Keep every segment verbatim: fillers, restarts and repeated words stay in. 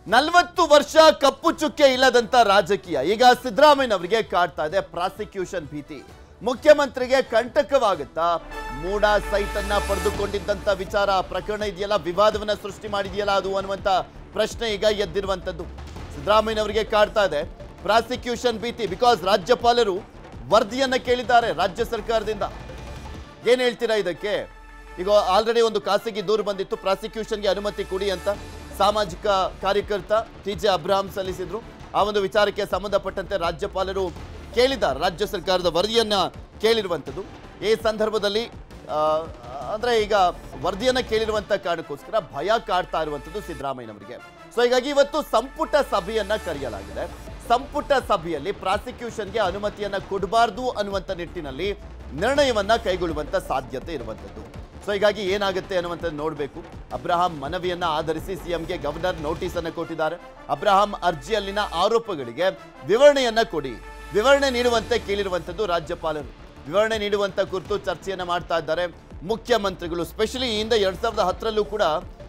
ನಲವತ್ತು ವರ್ಷ ಕಪ್ಪು ಚುಕ್ಕೆ ಇಲ್ಲದಂತ ರಾಜಕೀಯ ಈಗ ಸಿದ್ದರಾಮಯ್ಯನವರಿಗೆ ಕಾಡ್ತಾ ಇದೆ ಪ್ರಾಸಿಕ್ಯೂಷನ್ ಭೀತಿ. ಮುಖ್ಯಮಂತ್ರಿಗೆ ಕಂಟಕವಾಗುತ್ತಾ? ಮೂಡ ಸೈಟ್ ಅನ್ನ ಪಡೆದುಕೊಂಡಿದ್ದಂತ ವಿಚಾರ ಪ್ರಕರಣ ಇದೆಯಲ್ಲ, ವಿವಾದವನ್ನ ಸೃಷ್ಟಿ ಮಾಡಿದೆಯಲ್ಲ ಅದು ಅನ್ನುವಂತ ಪ್ರಶ್ನೆ ಈಗ ಎದ್ದಿರುವಂತದ್ದು. ಸಿದ್ದರಾಮಯ್ಯನವರಿಗೆ ಕಾಡ್ತಾ ಇದೆ ಪ್ರಾಸಿಕ್ಯೂಷನ್ ಭೀತಿ. ಬಿಕಾಸ್ ರಾಜ್ಯಪಾಲರು ವರದಿಯನ್ನ ಕೇಳಿದ್ದಾರೆ ರಾಜ್ಯ ಸರ್ಕಾರದಿಂದ. ಏನ್ ಹೇಳ್ತೀರಾ ಇದಕ್ಕೆ? ಈಗ ಆಲ್ರೆಡಿ ಒಂದು ಖಾಸಗಿ ದೂರು ಬಂದಿತ್ತು, ಪ್ರಾಸಿಕ್ಯೂಷನ್ಗೆ ಅನುಮತಿ ಕೊಡಿ ಅಂತ ಸಾಮಾಜಿಕ ಕಾರ್ಯಕರ್ತ ಟಿ ಜೆ ಅಬ್ರಹಾಂ ಸಲ್ಲಿಸಿದ್ರು. ಆ ಒಂದು ವಿಚಾರಕ್ಕೆ ಸಂಬಂಧಪಟ್ಟಂತೆ ರಾಜ್ಯಪಾಲರು ಕೇಳಿದ್ದಾರೆ, ರಾಜ್ಯ ಸರ್ಕಾರದ ವರದಿಯನ್ನ ಕೇಳಿರುವಂಥದ್ದು. ಈ ಸಂದರ್ಭದಲ್ಲಿ ಅಂದ್ರೆ ಈಗ ವರದಿಯನ್ನ ಕೇಳಿರುವಂತ ಕಾರಣಕ್ಕೋಸ್ಕರ ಭಯ ಕಾಡ್ತಾ ಇರುವಂಥದ್ದು ಸಿದ್ದರಾಮಯ್ಯನವರಿಗೆ. ಸೊ ಹೀಗಾಗಿ ಇವತ್ತು ಸಂಪುಟ ಸಭೆಯನ್ನ ಕರೆಯಲಾಗಿದೆ. ಸಂಪುಟ ಸಭೆಯಲ್ಲಿ ಪ್ರಾಸಿಕ್ಯೂಷನ್ಗೆ ಅನುಮತಿಯನ್ನ ಕೊಡಬಾರ್ದು ಅನ್ನುವಂಥ ನಿಟ್ಟಿನಲ್ಲಿ ನಿರ್ಣಯವನ್ನ ಕೈಗೊಳ್ಳುವಂತ ಸಾಧ್ಯತೆ ಇರುವಂಥದ್ದು. ಸೊ ಹೀಗಾಗಿ ಏನಾಗುತ್ತೆ ಅನ್ನುವಂಥದ್ದು ನೋಡಬೇಕು. ಅಬ್ರಹಾಂ ಮನವಿಯನ್ನ ಆಧರಿಸಿ ಸಿಎಂಗೆ ಗವರ್ನರ್ ನೋಟಿಸ್ ಅನ್ನು ಕೊಟ್ಟಿದ್ದಾರೆ. ಅಬ್ರಹಾಂ ಅರ್ಜಿಯಲ್ಲಿನ ಆರೋಪಗಳಿಗೆ ವಿವರಣೆಯನ್ನ ಕೊಡಿ, ವಿವರಣೆ ನೀಡುವಂತೆ ಕೇಳಿರುವಂಥದ್ದು ರಾಜ್ಯಪಾಲರು. ವಿವರಣೆ ನೀಡುವಂತ ಕುರಿತು ಚರ್ಚೆಯನ್ನ ಮಾಡ್ತಾ ಇದ್ದಾರೆ ಮುಖ್ಯಮಂತ್ರಿಗಳು. ಸ್ಪೆಷಲಿ ಹಿಂದೆ ಎರಡ್ ಸಾವಿರದ ಹತ್ತರಲ್ಲೂ ಕೂಡ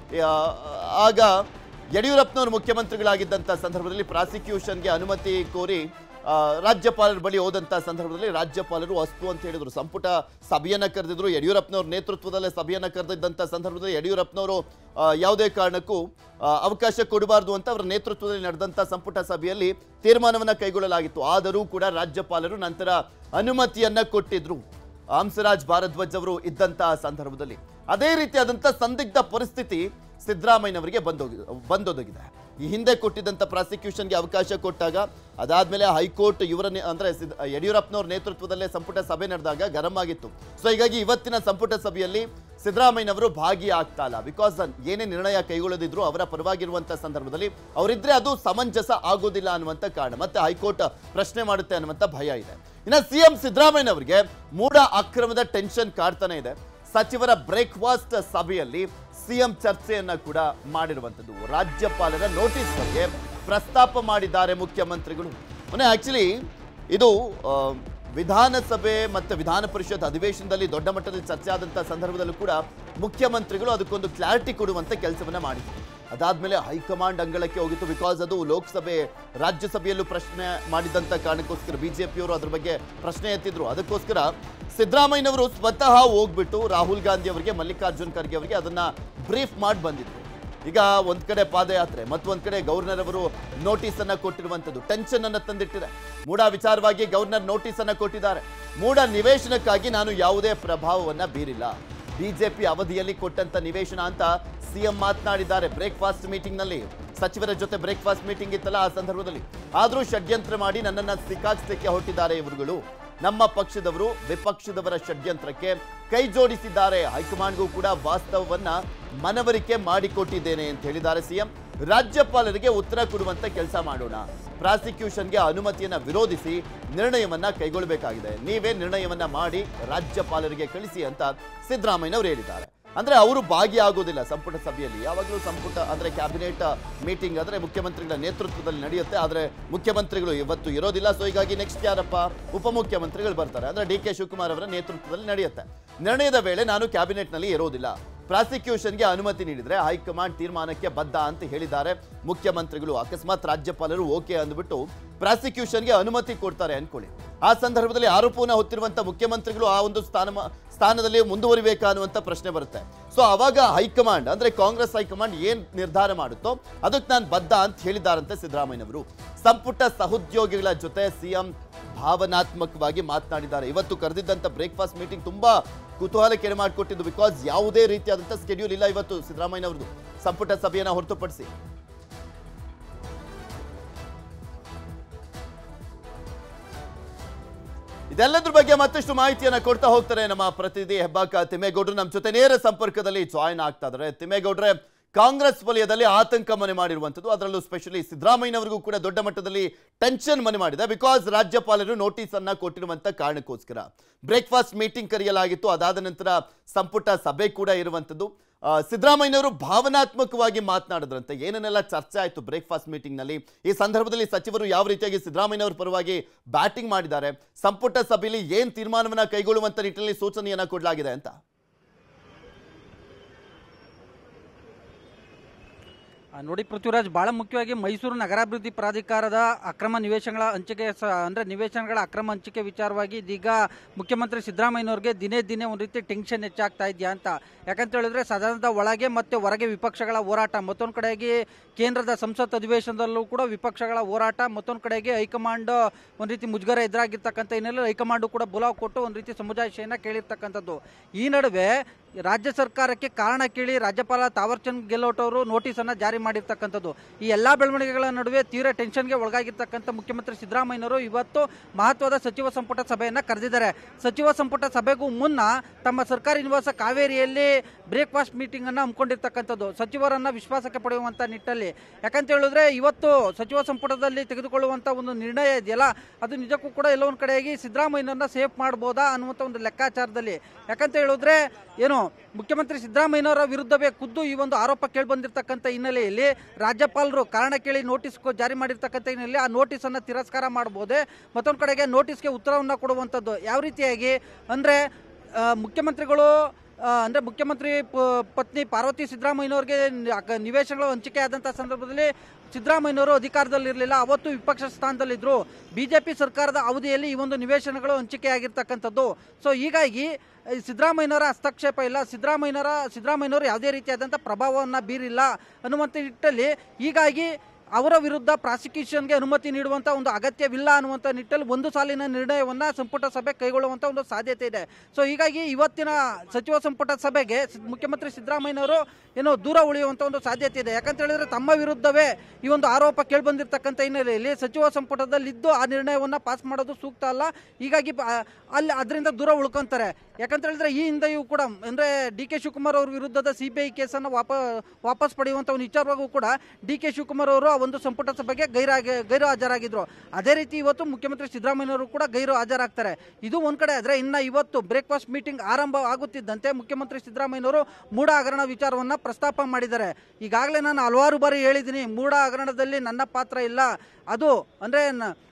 ಆಗ ಯಡಿಯೂರಪ್ಪನವರು ಮುಖ್ಯಮಂತ್ರಿಗಳಾಗಿದ್ದಂಥ ಸಂದರ್ಭದಲ್ಲಿ ಪ್ರಾಸಿಕ್ಯೂಷನ್ಗೆ ಅನುಮತಿ ಕೋರಿ ರಾಜ್ಯಪಾಲರ ಬಳಿ ಹೋದಂಥ ಸಂದರ್ಭದಲ್ಲಿ ರಾಜ್ಯಪಾಲರು ಅಸ್ತು ಅಂತ ಹೇಳಿದ್ರು. ಸಂಪುಟ ಸಭೆಯನ್ನ ಕರೆದಿದ್ರು. ಯಡಿಯೂರಪ್ಪನವ್ರ ನೇತೃತ್ವದಲ್ಲೇ ಸಭೆಯನ್ನ ಕರೆದಿದ್ದಂಥ ಸಂದರ್ಭದಲ್ಲಿ ಯಡಿಯೂರಪ್ಪನವರು ಯಾವುದೇ ಕಾರಣಕ್ಕೂ ಅವಕಾಶ ಕೊಡಬಾರ್ದು ಅಂತ ಅವರ ನೇತೃತ್ವದಲ್ಲಿ ನಡೆದಂಥ ಸಂಪುಟ ಸಭೆಯಲ್ಲಿ ತೀರ್ಮಾನವನ್ನ ಕೈಗೊಳ್ಳಲಾಗಿತ್ತು. ಆದರೂ ಕೂಡ ರಾಜ್ಯಪಾಲರು ನಂತರ ಅನುಮತಿಯನ್ನ ಕೊಟ್ಟಿದ್ರು ಹಂಸರಾಜ್ ಭಾರದ್ವಾಜ್ ಅವರು ಇದ್ದಂತಹ ಸಂದರ್ಭದಲ್ಲಿ. ಅದೇ ರೀತಿಯಾದಂಥ ಸಂದಿಗ್ಧ ಪರಿಸ್ಥಿತಿ ಸಿದ್ದರಾಮಯ್ಯನವರಿಗೆ ಬಂದೋಗಿ ಬಂದೊದಗಿದೆ. ಈ ಹಿಂದೆ ಕೊಟ್ಟಿದ್ದಂಥ ಪ್ರಾಸಿಕ್ಯೂಷನ್ಗೆ ಅವಕಾಶ ಕೊಟ್ಟಾಗ ಅದಾದ್ಮೇಲೆ ಹೈಕೋರ್ಟ್ ಇವರ ಅಂದ್ರೆ ಯಡಿಯೂರಪ್ಪನವ್ರ ನೇತೃತ್ವದಲ್ಲೇ ಸಂಪುಟ ಸಭೆ ನಡೆದಾಗ ಗರಂ ಆಗಿತ್ತು. ಸೊ ಹೀಗಾಗಿ ಇವತ್ತಿನ ಸಂಪುಟ ಸಭೆಯಲ್ಲಿ ಸಿದ್ದರಾಮಯ್ಯನವರು ಭಾಗಿಯಾಗ್ತಾ ಇಲ್ಲ. ಬಿಕಾಸ್ ಏನೇ ನಿರ್ಣಯ ಕೈಗೊಳ್ಳದಿದ್ರು ಅವರ ಪರವಾಗಿರುವಂತಹ ಸಂದರ್ಭದಲ್ಲಿ ಅವರಿದ್ರೆ ಅದು ಸಮಂಜಸ ಆಗೋದಿಲ್ಲ ಅನ್ನುವಂಥ ಕಾರಣ, ಮತ್ತೆ ಹೈಕೋರ್ಟ್ ಪ್ರಶ್ನೆ ಮಾಡುತ್ತೆ ಅನ್ನುವಂಥ ಭಯ ಇದೆ. ಇನ್ನು ಸಿಎಂ ಸಿದ್ದರಾಮಯ್ಯನವರಿಗೆ ಮೂಡ ಅಕ್ರಮದ ಟೆನ್ಷನ್ ಕಾಡ್ತಾನೆ ಇದೆ. ಸಚಿವರ ಬ್ರೇಕ್ಫಾಸ್ಟ್ ಸಭೆಯಲ್ಲಿ ಸಿಎಂ ಚರ್ಚೆಯನ್ನ ಕೂಡ ಮಾಡಿರುವಂಥದ್ದು. ರಾಜ್ಯಪಾಲರ ನೋಟಿಸ್ ಬಗ್ಗೆ ಪ್ರಸ್ತಾಪ ಮಾಡಿದ್ದಾರೆ ಮುಖ್ಯಮಂತ್ರಿಗಳು. ಮೊನ್ನೆ ಆಕ್ಚುಲಿ ಇದು ವಿಧಾನಸಭೆ ಮತ್ತು ವಿಧಾನ ಪರಿಷತ್ ಅಧಿವೇಶನದಲ್ಲಿ ದೊಡ್ಡ ಮಟ್ಟದಲ್ಲಿ ಚರ್ಚೆ ಆದಂಥ ಸಂದರ್ಭದಲ್ಲೂ ಕೂಡ ಮುಖ್ಯಮಂತ್ರಿಗಳು ಅದಕ್ಕೊಂದು ಕ್ಲಾರಿಟಿ ಕೊಡುವಂಥ ಕೆಲಸವನ್ನ ಮಾಡಿದ್ರು. ಅದಾದ್ಮೇಲೆ ಹೈಕಮಾಂಡ್ ಅಂಗಳಕ್ಕೆ ಹೋಗಿತ್ತು. ಬಿಕಾಸ್ ಅದು ಲೋಕಸಭೆ ರಾಜ್ಯಸಭೆಯಲ್ಲೂ ಪ್ರಶ್ನೆ ಮಾಡಿದಂಥ ಕಾರಣಕ್ಕೋಸ್ಕರ ಬಿಜೆಪಿಯವರು ಅದ್ರ ಬಗ್ಗೆ ಪ್ರಶ್ನೆ ಎತ್ತಿದ್ರು. ಅದಕ್ಕೋಸ್ಕರ ಸಿದ್ದರಾಮಯ್ಯನವರು ಸ್ವತಃ ಹೋಗ್ಬಿಟ್ಟು ರಾಹುಲ್ ಗಾಂಧಿ ಅವರಿಗೆ, ಮಲ್ಲಿಕಾರ್ಜುನ್ ಖರ್ಗೆ ಅವರಿಗೆ ಅದನ್ನ ಬ್ರೀಫ್ ಮಾಡಿ ಬಂದಿದ್ರು. ಈಗ ಒಂದ್ ಕಡೆ ಪಾದಯಾತ್ರೆ, ಮತ್ತೊಂದ್ ಕಡೆ ಗವರ್ನರ್ ಅವರು ನೋಟಿಸ್ ಅನ್ನ ಕೊಟ್ಟಿರುವಂತದ್ದು ಟೆನ್ಷನ್ ಅನ್ನ ತಂದಿಟ್ಟಿದೆ. ಮೂಡ ವಿಚಾರವಾಗಿ ಗವರ್ನರ್ ನೋಟಿಸ್ ಅನ್ನ ಕೊಟ್ಟಿದ್ದಾರೆ. ಮೂಡ ನಿವೇಶನಕ್ಕಾಗಿ ನಾನು ಯಾವುದೇ ಪ್ರಭಾವವನ್ನ ಬೀರಿಲ್ಲ, ಬಿಜೆಪಿ ಅವಧಿಯಲ್ಲಿ ಕೊಟ್ಟಂತ ನಿವೇಶನ ಅಂತ ಸಿಎಂ ಮಾತನಾಡಿದ್ದಾರೆ ಬ್ರೇಕ್ಫಾಸ್ಟ್ ಮೀಟಿಂಗ್ ನಲ್ಲಿ. ಸಚಿವರ ಜೊತೆ ಬ್ರೇಕ್ಫಾಸ್ಟ್ ಮೀಟಿಂಗ್ ಇತ್ತಲ್ಲ, ಆ ಸಂದರ್ಭದಲ್ಲಿ ಆದ್ರೂ ಷಡ್ಯಂತ್ರ ಮಾಡಿ ನನ್ನನ್ನ ಸಿಕ್ಕಾಕ್ಸಲಿಕ್ಕೆ ಹೊರಟಿದ್ದಾರೆ ಇವರುಗಳು. ನಮ್ಮ ಪಕ್ಷದವರು ವಿಪಕ್ಷದವರ ಷಡ್ಯಂತ್ರಕ್ಕೆ ಕೈ ಜೋಡಿಸಿದ್ದಾರೆ. ಹೈಕಮಾಂಡ್ಗೂ ಕೂಡ ವಾಸ್ತವವನ್ನ ಮನವರಿಕೆ ಮಾಡಿಕೊಟ್ಟಿದ್ದೇನೆ ಅಂತ ಹೇಳಿದ್ದಾರೆ ಸಿಎಂ. ರಾಜ್ಯಪಾಲರಿಗೆ ಉತ್ತರ ಕೊಡುವಂತ ಕೆಲಸ ಮಾಡೋಣ, ಪ್ರಾಸಿಕ್ಯೂಷನ್ಗೆ ಅನುಮತಿಯನ್ನ ವಿರೋಧಿಸಿ ನಿರ್ಣಯವನ್ನ ಕೈಗೊಳ್ಳಬೇಕಾಗಿದೆ, ನೀವೇ ನಿರ್ಣಯವನ್ನ ಮಾಡಿ ರಾಜ್ಯಪಾಲರಿಗೆ ಕಳಿಸಿ ಅಂತ ಸಿದ್ದರಾಮಯ್ಯನವರು ಹೇಳಿದ್ದಾರೆ. ಅಂದ್ರೆ ಅವರು ಭಾಗಿಯಾಗೋದಿಲ್ಲ ಸಂಪುಟ ಸಭೆಯಲ್ಲಿ. ಯಾವಾಗಲೂ ಸಂಪುಟ ಅಂದ್ರೆ ಕ್ಯಾಬಿನೆಟ್ ಮೀಟಿಂಗ್ ಅಂದ್ರೆ ಮುಖ್ಯಮಂತ್ರಿಗಳ ನೇತೃತ್ವದಲ್ಲಿ ನಡೆಯುತ್ತೆ, ಆದ್ರೆ ಮುಖ್ಯಮಂತ್ರಿಗಳು ಇವತ್ತು ಇರೋದಿಲ್ಲ. ಸೊ ಹೀಗಾಗಿ ನೆಕ್ಸ್ಟ್ ಯಾರಪ್ಪ ಉಪಮುಖ್ಯಮಂತ್ರಿಗಳು ಬರ್ತಾರೆ, ಅಂದ್ರೆ ಡಿ ಕೆ ಶಿವಕುಮಾರ್ ಅವರ ನೇತೃತ್ವದಲ್ಲಿ ನಡೆಯುತ್ತೆ. ನಿರ್ಣಯದ ವೇಳೆ ನಾನು ಕ್ಯಾಬಿನೆಟ್ ನಲ್ಲಿ ಇರೋದಿಲ್ಲ, ಪ್ರಾಸಿಕ್ಯೂಷನ್ಗೆ ಅನುಮತಿ ನೀಡಿದ್ರೆ ಹೈಕಮಾಂಡ್ ತೀರ್ಮಾನಕ್ಕೆ ಬದ್ಧ ಅಂತ ಹೇಳಿದ್ದಾರೆ ಮುಖ್ಯಮಂತ್ರಿಗಳು. ಅಕಸ್ಮಾತ್ ರಾಜ್ಯಪಾಲರು ಓಕೆ ಅಂದ್ಬಿಟ್ಟು ಪ್ರಾಸಿಕ್ಯೂಷನ್ಗೆ ಅನುಮತಿ ಕೊಡ್ತಾರೆ ಅನ್ಕೊಳ್ಳಿ, ಆ ಸಂದರ್ಭದಲ್ಲಿ ಆರೋಪವನ್ನು ಹೊತ್ತಿರುವಂತ ಮುಖ್ಯಮಂತ್ರಿಗಳು ಆ ಒಂದು ಸ್ಥಾನ ಸ್ಥಾನದಲ್ಲಿ ಮುಂದುವರಿಬೇಕಾ ಅನ್ನುವಂಥ ಪ್ರಶ್ನೆ ಬರುತ್ತೆ. ಸೊ ಅವಾಗ ಹೈಕಮಾಂಡ್ ಅಂದ್ರೆ ಕಾಂಗ್ರೆಸ್ ಹೈಕಮಾಂಡ್ ಏನ್ ನಿರ್ಧಾರ ಮಾಡುತ್ತೋ ಅದಕ್ಕೆ ನಾನು ಬದ್ಧ ಅಂತ ಹೇಳಿದ್ದಾರಂತೆ ಸಿದ್ದರಾಮಯ್ಯನವರು. ಸಂಪುಟ ಸಹೋದ್ಯೋಗಿಗಳ ಜೊತೆ ಸಿಎಂ ಭಾವನಾತ್ಮಕವಾಗಿ ಮಾತನಾಡಿದ್ದಾರೆ. ಇವತ್ತು ಕರೆದಿದ್ದಂಥ ಬ್ರೇಕ್ಫಾಸ್ಟ್ ಮೀಟಿಂಗ್ ತುಂಬಾ ಕುತೂಹಲ ಕೆರೆ ಮಾಡಿಕೊಟ್ಟಿದ್ದು. ಬಿಕಾಸ್ ಯಾವುದೇ ರೀತಿಯಾದಂಥ ಸ್ಕೆಡ್ಯೂಲ್ ಇಲ್ಲ ಇವತ್ತು ಸಿದ್ದರಾಮಯ್ಯನವರದು ಸಂಪುಟ ಸಭೆಯನ್ನು ಹೊರತುಪಡಿಸಿ. ಇದೆಲ್ಲದ್ರ ಬಗ್ಗೆ ಮತ್ತಷ್ಟು ಮಾಹಿತಿಯನ್ನ ಕೊಡ್ತಾ ಹೋಗ್ತಾರೆ ನಮ್ಮ ಪ್ರತಿನಿಧಿ ಹೆಬ್ಬಾಕ ತಿಮ್ಮೇಗೌಡರು ನಮ್ಮ ಜೊತೆ ನೇರ ಸಂಪರ್ಕದಲ್ಲಿ ಜಾಯಿನ್ ಆಗ್ತಾ ಇದ್ದಾರೆ. ತಿಮ್ಮೇಗೌಡ್ರೆ, ಕಾಂಗ್ರೆಸ್ ವಲಯದಲ್ಲಿ ಆತಂಕ ಮನೆ ಮಾಡಿರುವಂಥದ್ದು, ಅದರಲ್ಲೂ ಸ್ಪೆಷಲಿ ಸಿದ್ದರಾಮಯ್ಯನವರಿಗೂ ಕೂಡ ದೊಡ್ಡ ಮಟ್ಟದಲ್ಲಿ ಟೆನ್ಷನ್ ಮನೆ ಮಾಡಿದೆ. ಬಿಕಾಸ್ ರಾಜ್ಯಪಾಲರು ನೋಟಿಸ್ ಅನ್ನ ಕೊಟ್ಟಿರುವಂತ ಕಾರಣಕ್ಕೋಸ್ಕರ ಬ್ರೇಕ್ಫಾಸ್ಟ್ ಮೀಟಿಂಗ್ ಕರೆಯಲಾಗಿತ್ತು. ಅದಾದ ನಂತರ ಸಂಪುಟ ಸಭೆ ಕೂಡ ಇರುವಂಥದ್ದು. ಸಿದ್ದರಾಮಯ್ಯನವರು ಭಾವನಾತ್ಮಕವಾಗಿ ಮಾತನಾಡಿದ್ರಂತೆ. ಏನನ್ನೆಲ್ಲ ಚರ್ಚೆ ಆಯಿತು ಬ್ರೇಕ್ಫಾಸ್ಟ್ ಮೀಟಿಂಗ್ ನಲ್ಲಿ? ಈ ಸಂದರ್ಭದಲ್ಲಿ ಸಚಿವರು ಯಾವ ರೀತಿಯಾಗಿ ಸಿದ್ದರಾಮಯ್ಯನವರ ಪರವಾಗಿ ಬ್ಯಾಟಿಂಗ್ ಮಾಡಿದ್ದಾರೆ, ಸಂಪುಟ ಸಭೆಯಲ್ಲಿ ಏನ್ ತೀರ್ಮಾನವನ್ನ ಕೈಗೊಳ್ಳುವಂತ ನಿಟ್ಟಿನಲ್ಲಿ ಸೂಚನೆಯನ್ನ ಕೊಡಲಾಗಿದೆ ಅಂತ? ಆ, ನೋಡಿ ಪೃಥ್ವಿರಾಜ್, ಬಹಳ ಮುಖ್ಯವಾಗಿ ಮೈಸೂರು ನಗರಾಭಿವೃದ್ಧಿ ಪ್ರಾಧಿಕಾರದ ಅಕ್ರಮ ನಿವೇಶನಗಳ ಹಂಚಿಕೆ ಸ ಅಂದರೆ ನಿವೇಶನಗಳ ಅಕ್ರಮ ಹಂಚಿಕೆ ವಿಚಾರವಾಗಿ ಇದೀಗ ಮುಖ್ಯಮಂತ್ರಿ ಸಿದ್ದರಾಮಯ್ಯನವ್ರಿಗೆ ದಿನೇ ದಿನೇ ಒಂದು ರೀತಿ ಟೆನ್ಷನ್ ಹೆಚ್ಚಾಗ್ತಾ ಇದೆಯಾ ಅಂತ. ಯಾಕಂತ ಹೇಳಿದ್ರೆ ಸದನದ ಒಳಗೆ ಮತ್ತು ಹೊರಗೆ ವಿಪಕ್ಷಗಳ ಹೋರಾಟ, ಮತ್ತೊಂದು ಕಡೆಗೆ ಕೇಂದ್ರದ ಸಂಸತ್ ಅಧಿವೇಶನದಲ್ಲೂ ಕೂಡ ವಿಪಕ್ಷಗಳ ಹೋರಾಟ, ಮತ್ತೊಂದು ಕಡೆಗೆ ಹೈಕಮಾಂಡ್ ಒಂದು ರೀತಿ ಮುಜುಗರ ಎದುರಾಗಿರ್ತಕ್ಕಂಥ ಹಿನ್ನೆಲೆ ಹೈಕಮಾಂಡು ಕೂಡ ಬುಲಾವ್ ಕೊಟ್ಟು ಒಂದು ರೀತಿ ಸಮುದಾಯಶೆಯನ್ನು ಕೇಳಿರ್ತಕ್ಕಂಥದ್ದು. ಈ ನಡುವೆ ರಾಜ್ಯ ಸರ್ಕಾರಕ್ಕೆ ಕಾರಣ ಕೇಳಿ ರಾಜ್ಯಪಾಲ ತಾವರ್ಚಂದ್ ಗೆಹ್ಲೋಟ್ ಅವರು ನೋಟಿಸನ್ನು ಜಾರಿ ಮಾಡಿರ್ತಕ್ಕಂಥದ್ದು. ಈ ಎಲ್ಲ ಬೆಳವಣಿಗೆಗಳ ನಡುವೆ ತೀವ್ರ ಟೆನ್ಷನ್ಗೆ ಒಳಗಾಗಿರ್ತಕ್ಕಂಥ ಮುಖ್ಯಮಂತ್ರಿ ಸಿದ್ದರಾಮಯ್ಯನವರು ಇವತ್ತು ಮಹತ್ವದ ಸಚಿವ ಸಂಪುಟ ಸಭೆಯನ್ನು ಕರೆದಿದ್ದಾರೆ. ಸಚಿವ ಸಂಪುಟ ಸಭೆಗೂ ಮುನ್ನ ತಮ್ಮ ಸರ್ಕಾರಿ ನಿವಾಸ ಕಾವೇರಿಯಲ್ಲಿ ಬ್ರೇಕ್ಫಾಸ್ಟ್ ಮೀಟಿಂಗ್ ಅನ್ನು ಹಮ್ಮಿಕೊಂಡಿರ್ತಕ್ಕಂಥದ್ದು ಸಚಿವರನ್ನ ವಿಶ್ವಾಸಕ್ಕೆ ಪಡೆಯುವಂತ ನಿಟ್ಟಲ್ಲಿ. ಯಾಕಂತ ಹೇಳಿದ್ರೆ ಇವತ್ತು ಸಚಿವ ಸಂಪುಟದಲ್ಲಿ ತೆಗೆದುಕೊಳ್ಳುವಂತ ಒಂದು ನಿರ್ಣಯ ಇದೆಯಲ್ಲ, ಅದು ನಿಜಕ್ಕೂ ಕೂಡ ಎಲ್ಲೋ ಒಂದು ಕಡೆಯಾಗಿ ಸಿದ್ದರಾಮಯ್ಯನನ್ನ ಸೇಫ್ ಮಾಡಬಹುದಾ ಅನ್ನುವಂಥ ಒಂದು ಲೆಕ್ಕಾಚಾರದಲ್ಲಿ. ಯಾಕಂತ ಹೇಳಿದ್ರೆ ಏನು ಮುಖ್ಯಮಂತ್ರಿ ಸಿದ್ದರಾಮಯ್ಯನವರ ವಿರುದ್ಧವೇ ಖುದ್ದು ಈ ಒಂದು ಆರೋಪ ಕೇಳಿ ಬಂದಿರತಕ್ಕಂಥ ಹಿನ್ನೆಲೆಯಲ್ಲಿ ರಾಜ್ಯಪಾಲರು ಕಾರಣ ಕೇಳಿ ನೋಟಿಸ್ ಜಾರಿ ಮಾಡಿರ್ತಕ್ಕಂಥ ಹಿನ್ನೆಲೆಯಲ್ಲಿ ಆ ನೋಟಿಸ್ ಅನ್ನ ತಿರಸ್ಕಾರ ಮಾಡಬಹುದೇ, ಮತ್ತೊಂದು ಕಡೆಗೆ ನೋಟಿಸ್ಗೆ ಉತ್ತರವನ್ನ ಕೊಡುವಂಥದ್ದು ಯಾವ ರೀತಿಯಾಗಿ ಅಂದ್ರೆ ಮುಖ್ಯಮಂತ್ರಿಗಳು ಅಂದರೆ ಮುಖ್ಯಮಂತ್ರಿ ಪತ್ನಿ ಪಾರ್ವತಿ ಸಿದ್ದರಾಮಯ್ಯನವ್ರಿಗೆ ನಿವೇಶನಗಳು ಹಂಚಿಕೆ ಆದಂಥ ಸಂದರ್ಭದಲ್ಲಿ ಸಿದ್ದರಾಮಯ್ಯನವರು ಅಧಿಕಾರದಲ್ಲಿರಲಿಲ್ಲ, ಅವತ್ತು ವಿಪಕ್ಷ ಸ್ಥಾನದಲ್ಲಿದ್ದರು. ಬಿ ಜೆ ಪಿ ಸರ್ಕಾರದ ಅವಧಿಯಲ್ಲಿ ಈ ಒಂದು ನಿವೇಶನಗಳು ಹಂಚಿಕೆ ಆಗಿರ್ತಕ್ಕಂಥದ್ದು. ಸೊ ಹೀಗಾಗಿ ಸಿದ್ದರಾಮಯ್ಯನವರ ಹಸ್ತಕ್ಷೇಪ ಇಲ್ಲ, ಸಿದ್ದರಾಮಯ್ಯನವರ ಸಿದ್ದರಾಮಯ್ಯನವರು ಯಾವುದೇ ರೀತಿಯಾದಂಥ ಪ್ರಭಾವವನ್ನು ಬೀರಿಲ್ಲ ಅನ್ನುವಂಥ ನಿಟ್ಟಲ್ಲಿ ಹೀಗಾಗಿ ಅವರ ವಿರುದ್ಧ ಪ್ರಾಸಿಕ್ಯೂಷನ್ಗೆ ಅನುಮತಿ ನೀಡುವಂಥ ಒಂದು ಅಗತ್ಯವಿಲ್ಲ ಅನ್ನುವಂಥ ನಿಟ್ಟಲ್ಲಿ ಒಂದು ಸಾಲಿನ ನಿರ್ಣಯವನ್ನು ಸಂಪುಟ ಸಭೆ ಕೈಗೊಳ್ಳುವಂಥ ಒಂದು ಸಾಧ್ಯತೆ ಇದೆ. ಸೊ ಹೀಗಾಗಿ ಇವತ್ತಿನ ಸಚಿವ ಸಂಪುಟ ಸಭೆಗೆ ಮುಖ್ಯಮಂತ್ರಿ ಸಿದ್ದರಾಮಯ್ಯನವರು ಏನೋ ದೂರ ಉಳಿಯುವಂಥ ಒಂದು ಸಾಧ್ಯತೆ ಇದೆ. ಯಾಕಂತ ಹೇಳಿದ್ರೆ ತಮ್ಮ ವಿರುದ್ಧವೇ ಈ ಒಂದು ಆರೋಪ ಕೇಳಿ ಬಂದಿರತಕ್ಕಂಥ ಹಿನ್ನೆಲೆಯಲ್ಲಿ ಸಚಿವ ಸಂಪುಟದಲ್ಲಿದ್ದು ಆ ನಿರ್ಣಯವನ್ನು ಪಾಸ್ ಮಾಡೋದು ಸೂಕ್ತ ಅಲ್ಲ. ಹೀಗಾಗಿ ಅಲ್ಲಿ ಅದರಿಂದ ದೂರ ಉಳ್ಕೊಂತಾರೆ. ಯಾಕಂತ ಹೇಳಿದ್ರೆ ಈ ಹಿಂದೆಯೂ ಕೂಡ ಅಂದರೆ ಡಿ ಕೆ ಶಿವಕುಮಾರ್ ಅವ್ರ ವಿರುದ್ಧದ ಸಿ ಬಿ ಐ ಕೇಸನ್ನು ವಾಪ ವಾಪಸ್ ಪಡೆಯುವಂಥ ಒಂದು ವಿಚಾರವಾಗೂ ಕೂಡ ಡಿ ಕೆ ಶಿವಕುಮಾರ್ ಅವರು ಒಂದು ಸಂಪುಟ ಸಭೆಗೆ ಗೈರಾಗಿ ಗೈರು ಹಾಜರಾಗಿದ್ರು. ಅದೇ ರೀತಿ ಇವತ್ತು ಮುಖ್ಯಮಂತ್ರಿ ಸಿದ್ದರಾಮಯ್ಯನವರು ಕೂಡ ಗೈರು ಹಾಜರಾಗ್ತಾರೆ. ಇದು ಒಂದ್ ಕಡೆ ಆದ್ರೆ ಇನ್ನ ಇವತ್ತು ಬ್ರೇಕ್ಫಾಸ್ಟ್ ಮೀಟಿಂಗ್ ಆರಂಭ ಆಗುತ್ತಿದ್ದಂತೆ ಮುಖ್ಯಮಂತ್ರಿ ಸಿದ್ದರಾಮಯ್ಯನವರು ಮೂಡ ಹಗರಣ ವಿಚಾರವನ್ನ ಪ್ರಸ್ತಾಪ ಮಾಡಿದ್ದಾರೆ. ಈಗಾಗಲೇ ನಾನು ಹಲವಾರು ಬಾರಿ ಹೇಳಿದ್ದೀನಿ, ಮೂಡ ಹಗರಣದಲ್ಲಿ ನನ್ನ ಪಾತ್ರ ಇಲ್ಲ. ಅದು ಅಂದ್ರೆ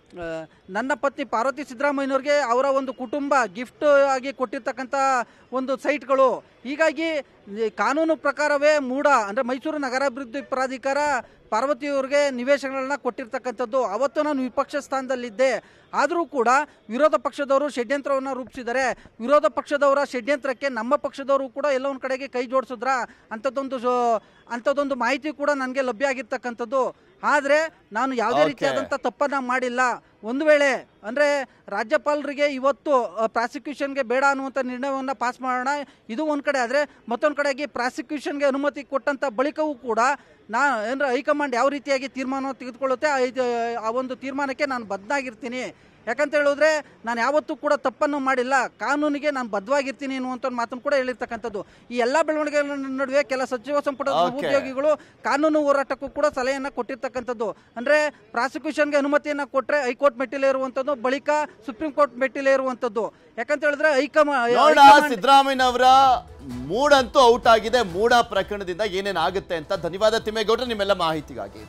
ನನ್ನ ಪತ್ನಿ ಪಾರ್ವತಿ ಸಿದ್ದರಾಮಯ್ಯನವ್ರಿಗೆ ಅವರ ಒಂದು ಕುಟುಂಬ ಗಿಫ್ಟ್ ಆಗಿ ಕೊಟ್ಟಿರ್ತಕ್ಕಂಥ ಒಂದು ಸೈಟ್ಗಳು. ಹೀಗಾಗಿ ಕಾನೂನು ಪ್ರಕಾರವೇ ಮೂಡ ಅಂದರೆ ಮೈಸೂರು ನಗರಾಭಿವೃದ್ಧಿ ಪ್ರಾಧಿಕಾರ ಪಾರ್ವತಿಯವ್ರಿಗೆ ನಿವೇಶನಗಳನ್ನ ಕೊಟ್ಟಿರ್ತಕ್ಕಂಥದ್ದು. ಅವತ್ತು ನಾನು ವಿಪಕ್ಷ ಸ್ಥಾನದಲ್ಲಿದ್ದೆ, ಆದರೂ ಕೂಡ ವಿರೋಧ ಪಕ್ಷದವರು ಷಡ್ಯಂತ್ರವನ್ನು ರೂಪಿಸಿದ್ದಾರೆ. ವಿರೋಧ ಪಕ್ಷದವರ ಷಡ್ಯಂತ್ರಕ್ಕೆ ನಮ್ಮ ಪಕ್ಷದವರು ಕೂಡ ಎಲ್ಲ ಒಂದು ಕಡೆಗೆ ಕೈ ಜೋಡಿಸಿದ್ರ ಅಂಥದ್ದೊಂದು ಅಂಥದ್ದೊಂದು ಮಾಹಿತಿ ಕೂಡ ನನಗೆ ಲಭ್ಯ ಆಗಿರ್ತಕ್ಕಂಥದ್ದು. ಆದರೆ ನಾನು ಯಾವುದೇ ರೀತಿಯಾದಂಥ ತಪ್ಪನ್ನ ಮಾಡಿಲ್ಲ. ಒಂದು ವೇಳೆ ಅಂದರೆ ರಾಜ್ಯಪಾಲರಿಗೆ ಇವತ್ತು ಪ್ರಾಸಿಕ್ಯೂಷನ್ಗೆ ಬೇಡ ಅನ್ನುವಂಥ ನಿರ್ಣಯವನ್ನು ಪಾಸ್ ಮಾಡೋಣ, ಇದು ಒಂದು ಕಡೆ ಆದರೆ ಮತ್ತೊಂದು ಕಡೆಗೆ ಪ್ರಾಸಿಕ್ಯೂಷನ್ಗೆ ಅನುಮತಿ ಕೊಟ್ಟಂಥ ಬಳಿಕವೂ ಕೂಡ ನಾ ಅಂದರೆ ಹೈಕಮಾಂಡ್ ಯಾವ ರೀತಿಯಾಗಿ ತೀರ್ಮಾನ ತೆಗೆದುಕೊಳ್ಳುತ್ತೆ ಆ ಒಂದು ತೀರ್ಮಾನಕ್ಕೆ ನಾನು ಬದ್ಧನಾಗಿರ್ತೀನಿ. ಯಾಕಂತ ಹೇಳಿದ್ರೆ ನಾನು ಯಾವತ್ತೂ ಕೂಡ ತಪ್ಪನ್ನು ಮಾಡಿಲ್ಲ, ಕಾನೂನಿಗೆ ನಾನು ಬದ್ಧವಾಗಿರ್ತೀನಿ ಅನ್ನುವಂಥ ಮಾತನ್ನು ಕೂಡ ಹೇಳಿರ್ತಕ್ಕಂಥದ್ದು. ಈ ಎಲ್ಲ ಬೆಳವಣಿಗೆಗಳ ನಡುವೆ ಕೆಲ ಸಚಿವ ಸಂಪುಟದ ಉದ್ಯೋಗಿಗಳು ಕಾನೂನು ಹೋರಾಟಕ್ಕೂ ಕೂಡ ಸಲಹೆಯನ್ನು ಕೊಟ್ಟಿರ್ತಕ್ಕಂಥದ್ದು. ಅಂದ್ರೆ ಪ್ರಾಸಿಕ್ಯೂಷನ್ಗೆ ಅನುಮತಿಯನ್ನು ಕೊಟ್ಟರೆ ಹೈಕೋರ್ಟ್ ಮೆಟ್ಟಿಲೇ ಇರುವಂಥದ್ದು, ಬಳಿಕ ಸುಪ್ರೀಂ ಕೋರ್ಟ್ ಮೆಟ್ಟಿಲೇ ಇರುವಂಥದ್ದು. ಯಾಕಂತ ಹೇಳಿದ್ರೆ ಹೈಕಮಾಂಡ್ ಸಿದ್ದರಾಮಯ್ಯನವರ ಮೂಡ್ ಅಂತೂ ಔಟ್ ಆಗಿದೆ. ಮೂಡ ಪ್ರಕರಣದಿಂದ ಏನೇನಾಗುತ್ತೆ ಅಂತ ಧನ್ಯವಾದ ತಿಮ್ಮೇಗೌಡ್ರೆ ನಿಮ್ಮೆಲ್ಲ ಮಾಹಿತಿಗಾಗಿ.